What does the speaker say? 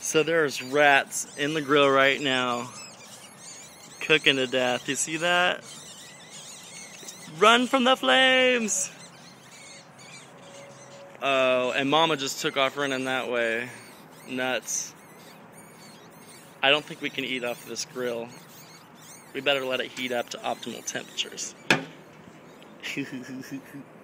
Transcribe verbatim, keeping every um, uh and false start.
So there's rats in the grill right now, cooking to death. You see that? Run from the flames! Oh, and Mama just took off running that way. Nuts. I don't think we can eat off this grill. We better let it heat up to optimal temperatures.